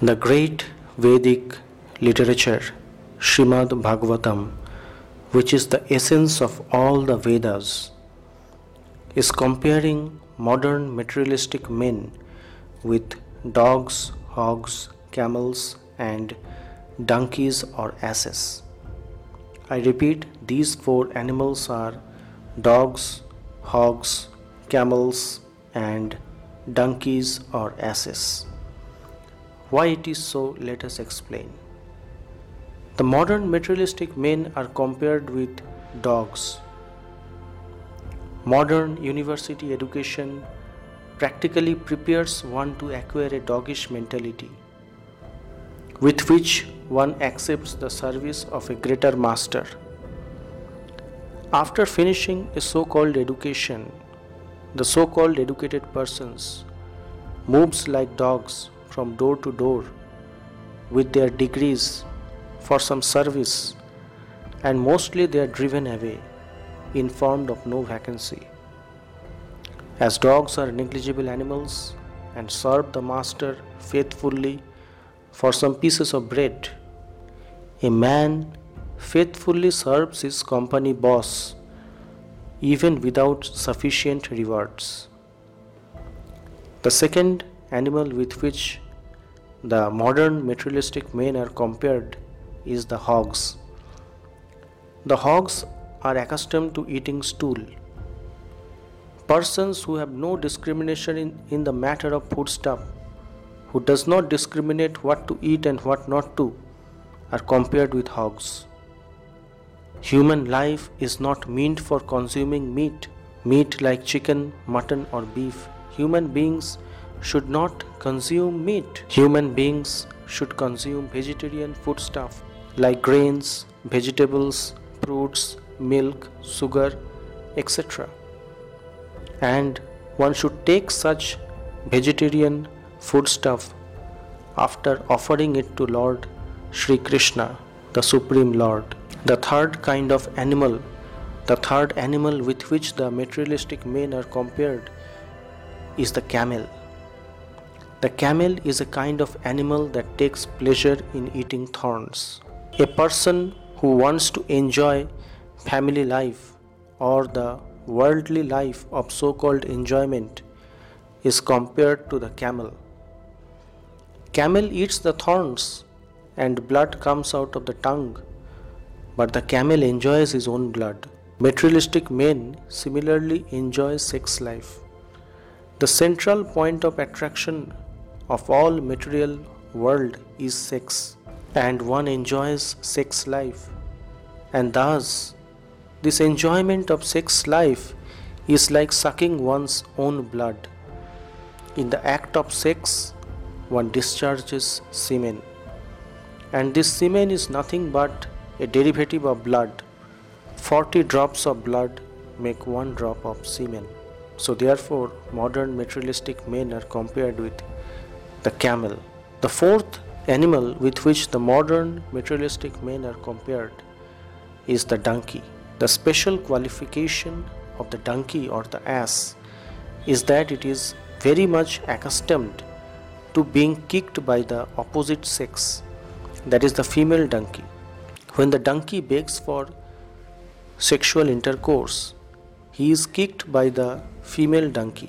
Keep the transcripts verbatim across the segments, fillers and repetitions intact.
The great Vedic literature, Srimad Bhagavatam, which is the essence of all the Vedas, is comparing modern materialistic men with dogs, hogs, camels, and donkeys or asses. I repeat, these four animals are dogs, hogs, camels, and donkeys or asses. Why it is so, let us explain. The modern materialistic men are compared with dogs. Modern university education practically prepares one to acquire a doggish mentality, with which one accepts the service of a greater master. After finishing a so-called education, the so-called educated persons moves like dogs from door to door with their degrees for some service, and mostly they are driven away, informed of no vacancy. As dogs are negligible animals and serve the master faithfully for some pieces of bread, a man faithfully serves his company boss even without sufficient rewards. The second animal with which the modern materialistic men are compared is the hogs. The hogs are accustomed to eating stool. Persons who have no discrimination in, in the matter of foodstuff, who does not discriminate what to eat and what not to, are compared with hogs. Human life is not meant for consuming meat, meat like chicken, mutton or beef. Human beings should not consume meat. Human beings should consume vegetarian foodstuff like grains, vegetables, fruits, milk, sugar, et cetera. And one should take such vegetarian foodstuff after offering it to Lord Shri Krishna, the Supreme Lord. The third kind of animal, the third animal with which the materialistic men are compared is the camel. The camel is a kind of animal that takes pleasure in eating thorns. A person who wants to enjoy family life or the worldly life of so-called enjoyment is compared to the camel. Camel eats the thorns and blood comes out of the tongue, but the camel enjoys his own blood. Materialistic men similarly enjoy sex life. The central point of attraction of all material world is sex, and one enjoys sex life, and thus this enjoyment of sex life is like sucking one's own blood. In the act of sex, one discharges semen, and this semen is nothing but a derivative of blood. forty drops of blood make one drop of semen. So therefore, modern materialistic men are compared with the camel. The fourth animal with which the modern materialistic men are compared is the donkey. The special qualification of the donkey or the ass is that it is very much accustomed to being kicked by the opposite sex, that is the female donkey. When the donkey begs for sexual intercourse, he is kicked by the female donkey.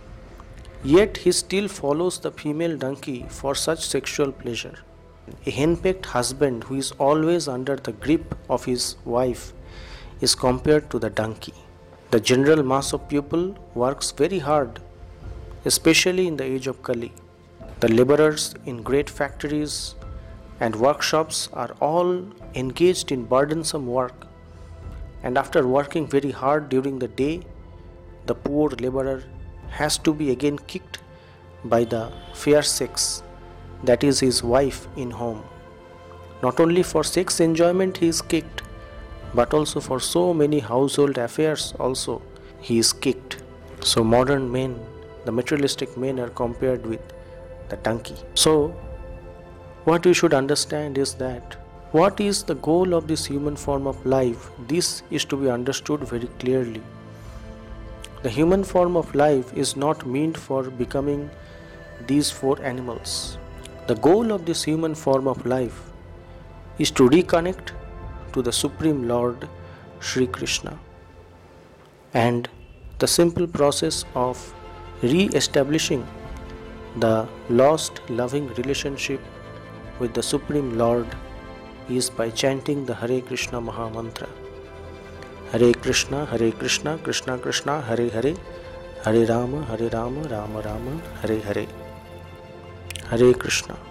Yet he still follows the female donkey for such sexual pleasure. A henpecked husband who is always under the grip of his wife is compared to the donkey. The general mass of people works very hard, especially in the age of Kali. The laborers in great factories and workshops are all engaged in burdensome work, and after working very hard during the day, the poor laborer has to be again kicked by the fair sex, that is his wife in home. Not only for sex enjoyment he is kicked, but also for so many household affairs also he is kicked. So modern men, the materialistic men, are compared with the donkey. So what we should understand is that what is the goal of this human form of life? This is to be understood very clearly. The human form of life is not meant for becoming these four animals. The goal of this human form of life is to reconnect to the Supreme Lord Sri Krishna. And the simple process of re-establishing the lost loving relationship with the Supreme Lord is by chanting the Hare Krishna Maha Mantra. Hare Krishna, Hare Krishna, Krishna Krishna, Hare Hare, Hare Rama, Hare Rama, Rama Rama, Hare Hare. Hare Krishna.